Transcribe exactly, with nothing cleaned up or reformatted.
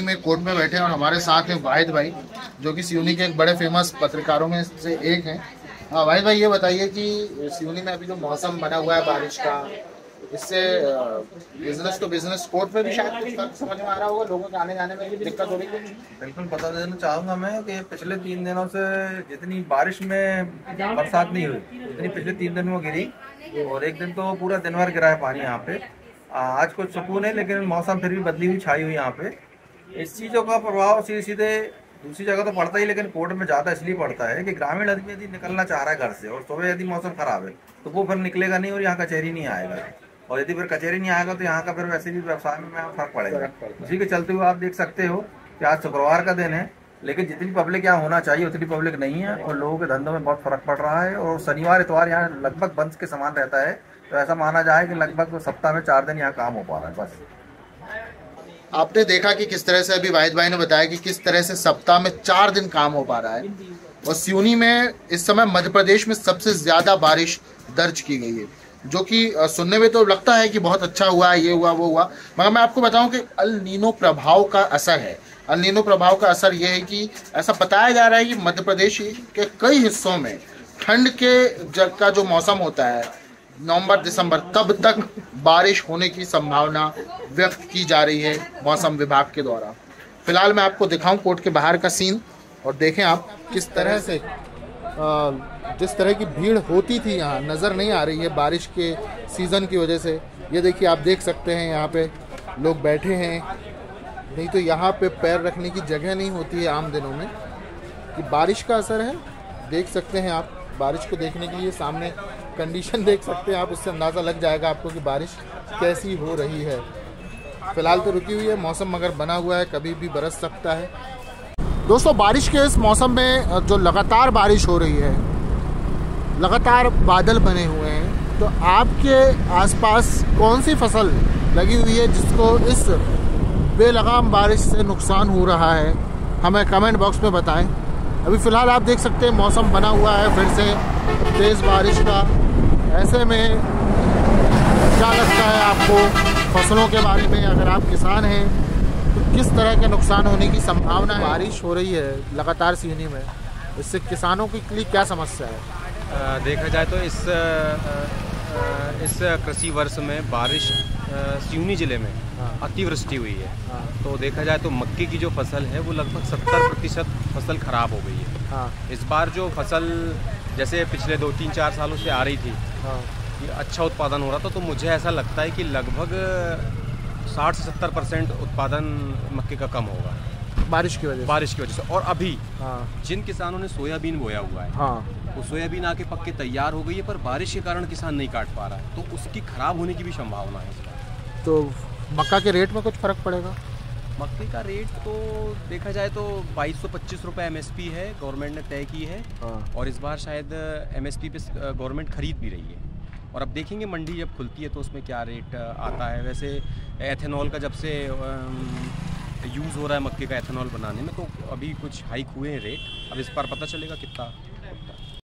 में कोर्ट में बैठे हैं और हमारे साथ हैं वाहिद भाई, जो कि सिवनी के एक बड़े फेमस पत्रकारों में से एक हैं। हाँ वाहिद भाई, ये बताइए कि सिवनी में अभी जो मौसम बना हुआ है बारिश का, इससे बिजनेस टू बिजनेस कोर्ट में भी शायद कुछ फर्क समझ में आ रहा होगा, लोगों के आने जाने में भी दिक्कत हो रही है। बिल्कुल बता देना चाहूँगा मैं कि पिछले तीन दिनों से जितनी बारिश में बरसात नहीं हुई उतनी पिछले तीन दिन में गिरी, और एक दिन तो पूरा दिन भर गिरा है पानी यहाँ पे। आज कुछ सुकून है, लेकिन मौसम फिर भी बदली हुई छाई हुई यहाँ पे। इस चीज़ों का प्रभाव सीधे सीधे दूसरी जगह तो पड़ता ही, लेकिन कोर्ट में ज़्यादा इसलिए पड़ता है कि ग्रामीण आदमी यदि निकलना चाह रहा है घर से और सुबह यदि मौसम खराब है तो वो फिर निकलेगा नहीं और यहाँ कचहरी नहीं आएगा, और यदि फिर कचहरी नहीं आएगा तो यहाँ का फिर वैसे भी व्यवसाय में फर्क पड़ेगा। उसी के चलते हुए आप देख सकते हो कि आज शुक्रवार का दिन है, लेकिन जितनी पब्लिक यहाँ होना चाहिए उतनी पब्लिक नहीं है और लोगों के धंधों में बहुत फर्क पड़ रहा है। और शनिवार इतवार यहाँ लगभग बंद के समान रहता है, तो ऐसा माना जाए कि लगभग सप्ताह में चार दिन यहाँ काम हो पा रहा है। बस आपने देखा कि किस तरह से अभी वाहिद भाई ने बताया कि किस तरह से सप्ताह में चार दिन काम हो पा रहा है, और सिवनी में इस समय मध्य प्रदेश में सबसे ज्यादा बारिश दर्ज की गई है, जो कि सुनने में तो लगता है कि बहुत अच्छा हुआ, ये हुआ वो हुआ, मगर मैं आपको बताऊं कि अल नीनो प्रभाव का असर है। अल नीनो प्रभाव का असर ये है कि ऐसा बताया जा रहा है कि मध्य प्रदेश के कई हिस्सों में ठंड के जग का जो मौसम होता है नवंबर दिसंबर, तब तक बारिश होने की संभावना व्यक्त की जा रही है मौसम विभाग के द्वारा। फिलहाल मैं आपको दिखाऊं कोर्ट के बाहर का सीन, और देखें आप किस तरह से जिस तरह की भीड़ होती थी यहाँ नज़र नहीं आ रही है बारिश के सीज़न की वजह से। ये देखिए, आप देख सकते हैं यहाँ पे लोग बैठे हैं, नहीं तो यहाँ पे पैर रखने की जगह नहीं होती है आम दिनों में। कि बारिश का असर है, देख सकते हैं आप। बारिश को देखने के लिए सामने कंडीशन देख सकते हैं आप, उससे अंदाज़ा लग जाएगा आपको कि बारिश कैसी हो रही है। फ़िलहाल तो रुकी हुई है मौसम, मगर बना हुआ है, कभी भी बरस सकता है। दोस्तों, बारिश के इस मौसम में जो लगातार बारिश हो रही है, लगातार बादल बने हुए हैं, तो आपके आसपास कौन सी फसल लगी हुई है जिसको इस बेलगाम बारिश से नुकसान हो रहा है, हमें कमेंट बॉक्स में बताएं। अभी फ़िलहाल आप देख सकते हैं मौसम बना हुआ है फिर से तेज़ बारिश का। ऐसे में क्या लगता है आपको फसलों के बारे में? अगर आप किसान हैं तो किस तरह के नुकसान होने की संभावना है? बारिश हो रही है लगातार सिवनी में, इससे किसानों के लिए क्या समस्या है? आ, देखा जाए तो इस आ, इस कृषि वर्ष में बारिश सिवनी ज़िले में अतिवृष्टि हुई है। हाँ। तो देखा जाए तो मक्के की जो फसल है वो लगभग सत्तर प्रतिशत फसल खराब हो गई है। हाँ। इस बार जो फसल जैसे पिछले दो तीन चार सालों से आ रही थी, हाँ। ये अच्छा उत्पादन हो रहा था, तो मुझे ऐसा लगता है कि लगभग साठ से सत्तर परसेंट उत्पादन मक्के का कम होगा बारिश की वजह से बारिश की वजह से। और अभी हाँ। जिन किसानों ने सोयाबीन बोया हुआ है, हाँ। वो सोयाबीन आके पक के तैयार हो गई है, पर बारिश के कारण किसान नहीं काट पा रहा है, तो उसकी खराब होने की भी संभावना है। तो मक्का के रेट में कुछ फ़र्क पड़ेगा? मक्के का रेट तो देखा जाए तो बाईस सौ पच्चीस रुपये एम एस पी है, गवर्नमेंट ने तय की है। हाँ। और इस बार शायद एम एस पी पे गवर्नमेंट खरीद भी रही है, और अब देखेंगे मंडी जब खुलती है तो उसमें क्या रेट आता है। वैसे एथेनॉल का जब से यूज़ हो रहा है मक्के का एथेनॉल बनाने में, तो अभी कुछ हाइक हुए हैं रेट, अब इस बार पता चलेगा कितना